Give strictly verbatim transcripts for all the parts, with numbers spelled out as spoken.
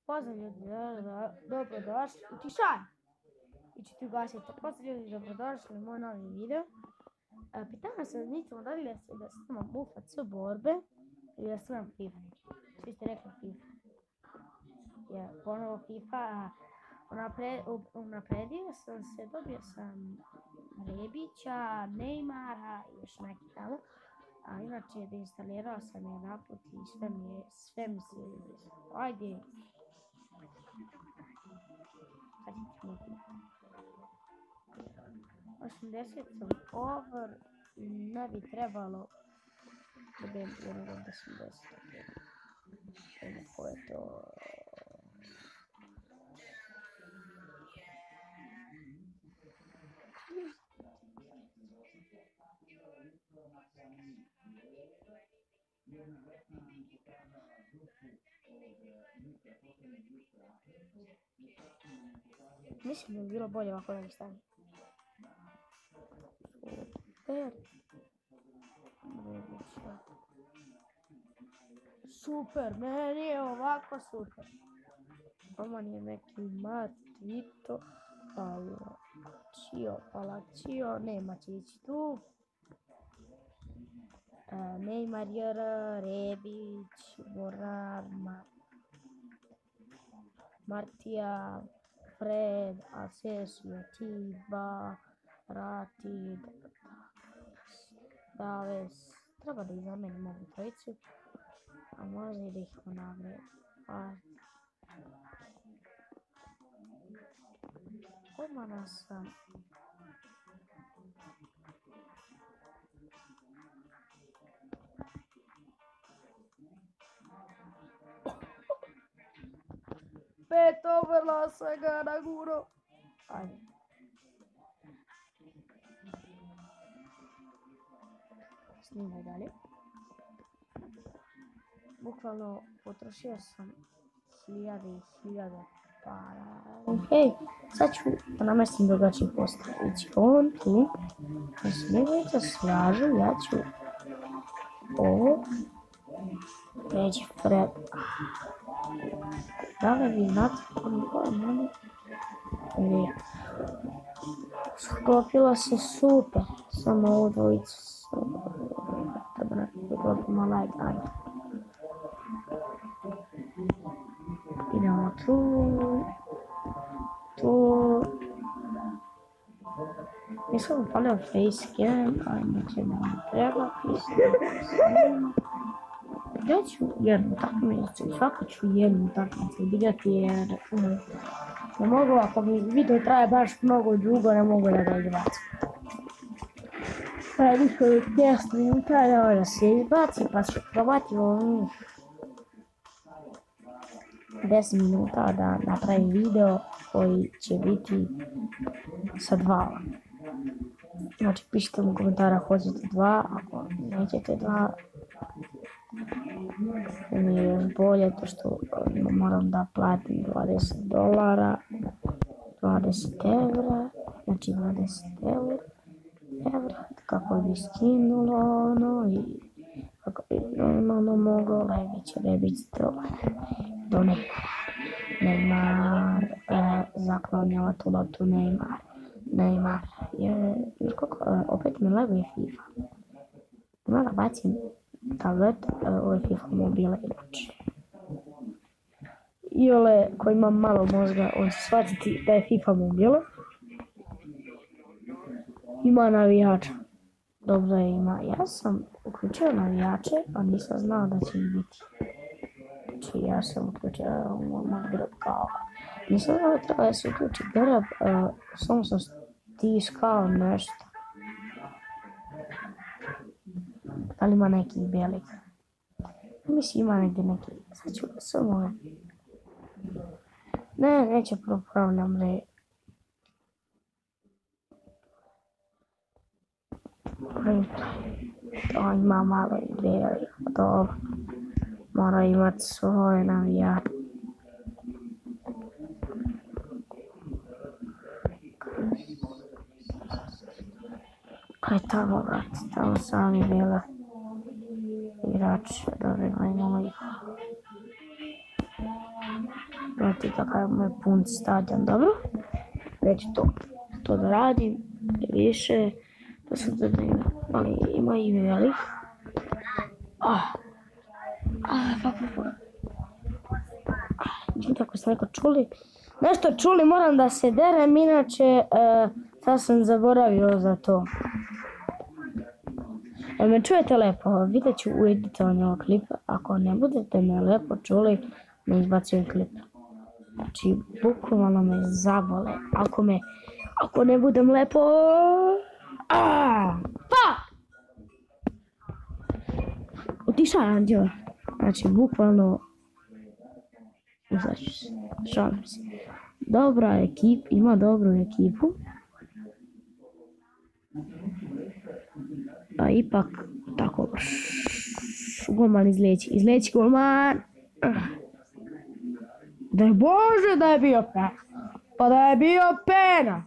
Pozdrav ljudi, dobrodošli u tišan. I ću ti ugasiti. Pozdrav ljudi, dobrodošli u moj novi video. Pitamo se, nismo da li da snimam U F C borbe ili da snimam FIFA. Svi ste rekli FIFA. Jer ponovo FIFA, unapredio sam se, dobio sam Rebića, Neymara i još neki tamo. A inače deinstalirao sam je naput i sve mi je, sve mi se ajde. Sad ćemo osamdeset sam over, ne bi trebalo da bi jednog od osamdeset. Ko je to? Mislim da bi bilo bolje ovako da mi stavim. Super. Super, meni je ovako super. Ovo je neki Matito, Palacio, Palacio, nema će ići tu. Neymar, Rebić, Morar, Martija, Fred, Asensio, Bbau, Ratid, Daves. Treba da ih zamenim ovu trojicu, a možda i da ih ponavljaju. Odmana sam. Pet overla sam ga na guro. Ajde. Snimaj dalje. Bukvalno potrošio sam hiljade i hiljade para. Hej, sad ću da namestim drugačiji postav. Ići on tu. Da se neveća slažu, ja ću ovo. Pređi Fred. Da li vi znate koliko je meni? Ne. Sklopilo se super. Samo ovu dvojicu. Treba nekako klopimo like, ajde. Idemo tu. Tu. Nisam upalio facecam, ali neće da mi treba. Ja ću jednu takmicu, svako ću jednu takmicu igrati jer ne mogu, ako mi video traje baš mnogo dugo, ne mogu da ga izbacim. Traje više od petnaest minuta, ne da se izbaci, pa ću probati ovih deset minuta da napravim video koji će biti sa dva. Znači pišite u komentara hoćete dva, ako nećete dva, mi je bolje to što moram da platim dvadeset dolara, dvadeset evra, znači dvadeset evra, kako bi skinulo ono i kako bi normalno moglo Rebić, Rebić do Neymar, zaklonjava tu loptu Neymar, Neymar, jer kako, opet mi leguje FIFA, ima da bacim tablet, ovo je FIFA mobile inače. Iole koji ima malo mozga, on će shvatiti da je FIFA mobile. Ima navijača. Dobro je ima. Ja sam uključio navijače, a nisam znao da će ih biti. Znači ja sam uključio na Bbau. Nisam znao da treba da se uključi Bbau, samo sam stiskao nešto. Da li ima neki belik? Mislim ima negdje neki. Sad ću samo... Ne, neće popravljam re. To ima malo i belik. Dobro. Mora imati svoje navijače. Kaj tamo, brate, tamo sami bile igrači, dobro imamo ih. Znate kakav moj pun stadion, dobro? Neću to, to da radim, više, da sam da ne ima, ali ima i velik. Ah, ah, fuck, fuck, fuck. Čuti ako ste neko čuli, nešto čuli, moram da se derem, inače, uh, sad sam zaboravio za to. Jel me čujete lepo? Vidjet ću u editovanju ovog klipa, ako ne budete me lepo čuli, ne izbacujem klip. Znači, bukvalno me zabole, ako me, ako ne budem lepo... Aaaa! Fuck! Otišao je anđeo. Znači, bukvalno... Uzaću se, šalim se. Dobra ekipa, ima dobru ekipu. A ipak, tako... Golman izleći, izleći golman! Daj Bože da je bio pena. Pa da je bio pena.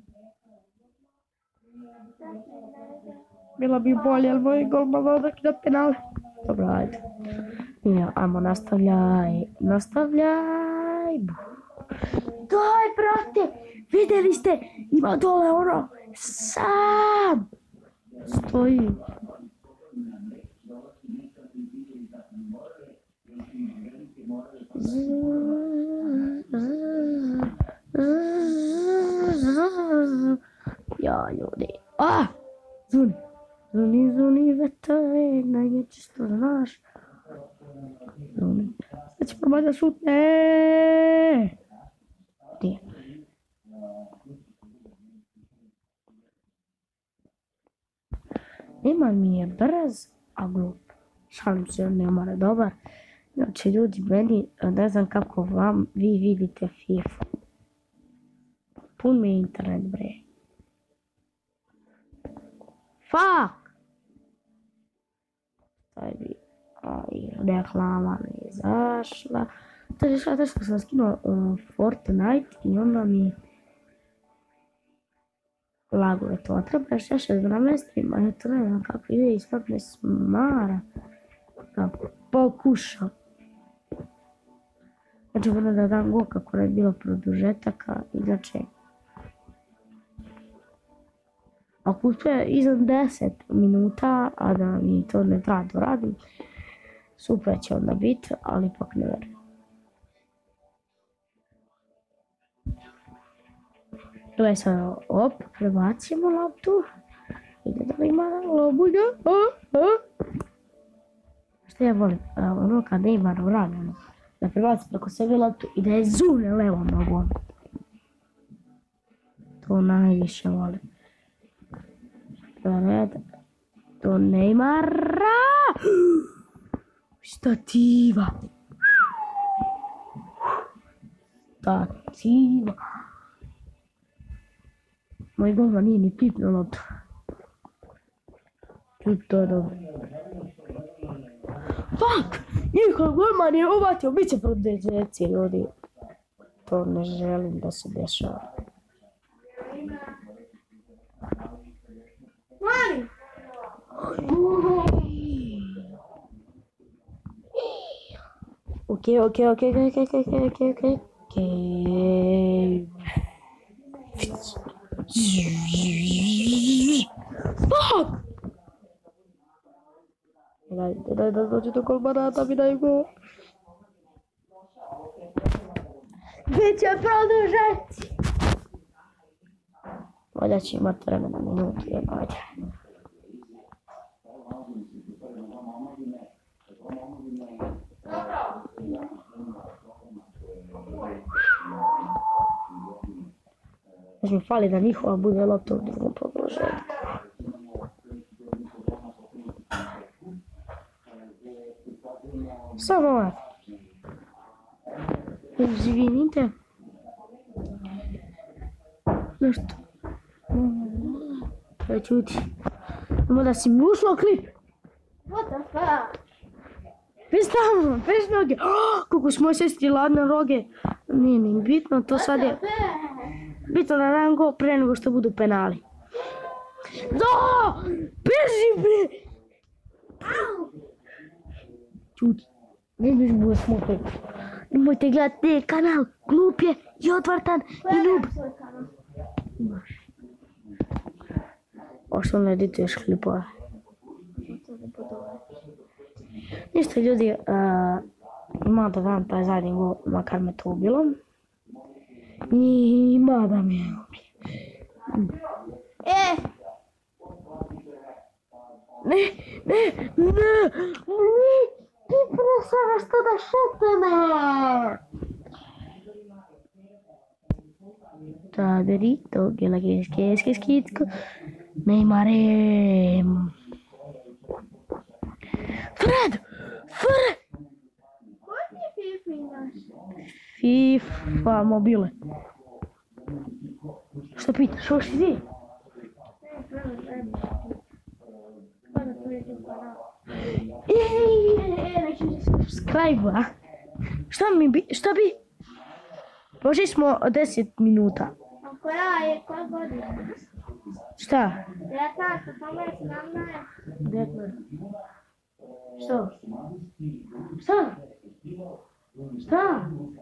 Bilo bi bolje, ali moj golman odak da penale. Dobro, ajde. Ja, ajmo, nastavljaj. Nastavljaj. Daj, brate. Vidjeli ste. Ima dole ono. Sam. Stoji. Ja, ljudi. Ah! Zuni. Zuni, zuni, vetove, najveće što znaš. Zuni. Sad će probati da šutne. Gdje? Neman mi je brz, a glup. Šalim se, Neman je dobar. Znači, ljudi, meni, ne znam kako vam, vi vidite FIFA. Pun mi je internet, bre. Fuck! Taj bi, a, i reklama mi je izašla. To je što teško sam skinuo uh, Fortnite i onda mi laguje to. Treba još još da namestim, a ja to ne znam kako ide i sad me smara. Da pokušam. Znači, vrlo da dam go kako je bilo produžetaka, inače... Ako uspije iznad deset minuta, a da mi to ne treba da radim, super će onda biti, ali ipak ne verujem. Gledaj sad, op, prebacimo loptu. Ide da li ima lobulja, o, o. Što ja volim, ono kad ne ima uradi, ono, da prebaci preko sebe loptu i da je zune levom nogom. To najviše volim. Red, do Neymara. Stativa. Stativa. Moj golman nije ni pipnuo loptu. To je dobro. Fuck! Njihov golman je uvatio, bit će produžeci, ljudi. To ne želim da se dešava. Okay, okay, okay, okay, okay, okay, okay, okay, okay. Fuck! Daj, daj, daj, dođi do golmana, da mi daju go. Biće produžeci. Valjda će imati vremena minutu, jedno, ajde. Još mi fali da njihova bude lopta u drugom produžetku. Samo ovak. Izvinite. Nešto. Kaj čuti. Ima da si mi ušlo klip. What the fuck? Pes tamo, pes noge. Oh, kako smo sestri ladne roge. Nije ni bitno, to sad je... Bitno da dam go pre nego što budu penali. Do! Beži bre! Čuti. Ne biš bude smokaj. Nemojte gledati kanal, glup je i odvrtan i noob. Imaš. Ošto ne edituješ klipove. Ništa ljudi, ima da dam taj zadnji gol, makar me to ubilo. I ima da mi je ubilo. E! Ne, ne, ne! Ti presavaš to da šetene! Taderito, gela geske, eske skitko. Neymare! Fred! Fred! Koji ti FIFA imaš? FIFA mobile. Što pitaš, što si ti? Subscribe-a. Šta mi bi, šta bi? Prošli smo deset minuta. A koja je, koja godina? Šta? devetnaest, osamnaest, sedamnaest. devetnaest. Što? Šta? Šta?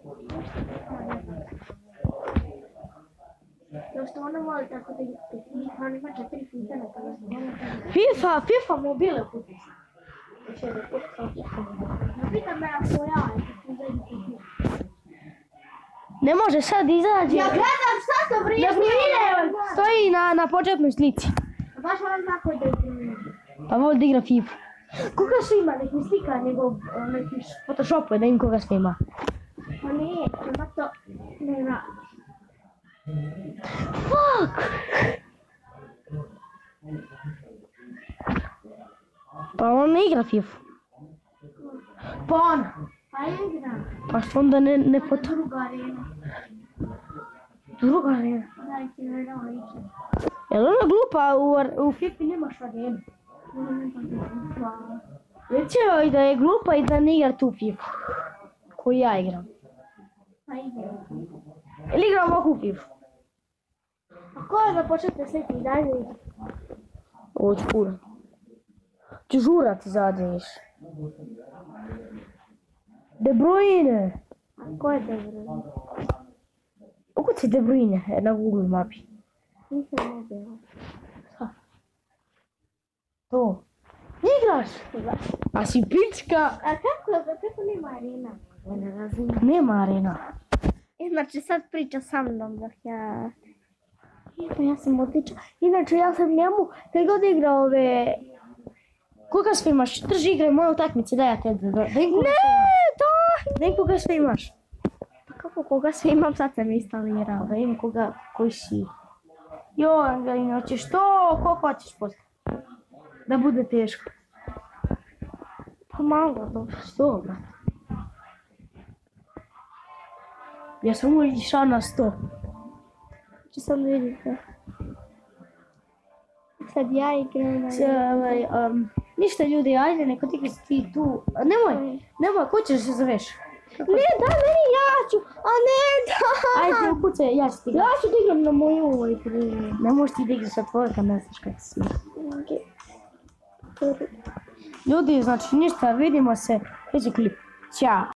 Da što ono voli tako da FIFA, on ima četiri FIFA na telefonu. FIFA, FIFA mobile kupi. Pitam me ako ja, ako da izađe. Ne može sad izađe. Ja gledam šta to vrijeme. Da vrijeme stoji na, na početnoj slici. Baš moram tako da je. Pa voli da igra FIFA. Koga sve ima? Nek mi slika njegov neki Photoshopuje da im koga sve ima. Pa nije, nema to ne radi. Fuck! Pa on ne igra FIFA. Pa on. Pa igra. Pa što onda ne, ne foto... Druga arena. Druga arena. Daj ti ne da igra. Jel ona glupa u, u FIFA nemaš arenu? Reći joj da je glupa i da ne igra tu FIFA. Koju ja igram. Pa igra. Ili igram ovakvu FIFA? A ko je da počete sliti i dalje igra? Ovo ću kurat. Ću žurat zadnjiš. De Bruyne. A ko je da igra? Ukuci De Bruyne na Google mapi. Nisam ne bila. To. Igraš? A si pička. A kako, kako nema arena? Ja ne razumijem. Nema arena. Inače sad priča sa mnom dok ja... Pa ja sam odlična. Inače ja sam njemu, kad god igra ove... Koga sve imaš? Drži igraj moje utakmice, daj ja te da... Da im koga sve imaš. to! Da im koga sve imaš. Pa kako koga sve imam, sad sam instalirao. Da im koga, koji si. Jo, Angelina, hoćeš to? Koliko hoćeš poslije? Da bude teško. Pa malo to. Sto, brate. Ja sam uvijek išao na sto. Če sam vidite. Sad ja igram na... Sve, ovaj, um, ništa ljudi, ajde, neko ti ti tu. A nemoj, nemoj, ko ćeš se zoveš? Ne, da, meni ja ću, a ne, da! Ajde, ukucaj, ja ću ti igram. Ja ću da igram na moju ovoj igri. Ne možeš ti da igraš sa tvojeg, kad ne znaš kako si. Ljudi, znači ništa, vidimo se, sljedeći klip. Ćao!